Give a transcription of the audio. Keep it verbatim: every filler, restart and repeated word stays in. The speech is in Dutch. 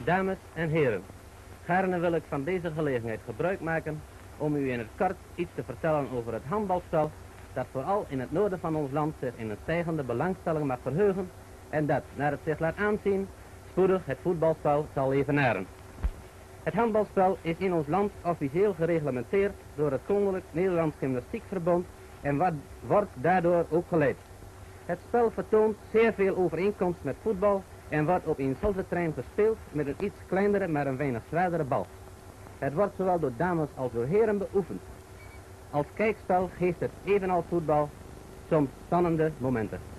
Dames en heren, gaarne wil ik van deze gelegenheid gebruik maken om u in het kort iets te vertellen over het handbalspel, dat vooral in het noorden van ons land zich in een stijgende belangstelling mag verheugen en dat, naar het zich laat aanzien, spoedig het voetbalspel zal evenaren. Het handbalspel is in ons land officieel gereglementeerd door het Koninklijk Nederlands Gymnastiekverbond en wat, wordt daardoor ook geleid. Het spel vertoont zeer veel overeenkomst met voetbal en wordt op eenzelfde trein gespeeld met een iets kleinere maar een weinig zwaardere bal. Het wordt zowel door dames als door heren beoefend. Als kijkspel geeft het evenals voetbal soms spannende momenten.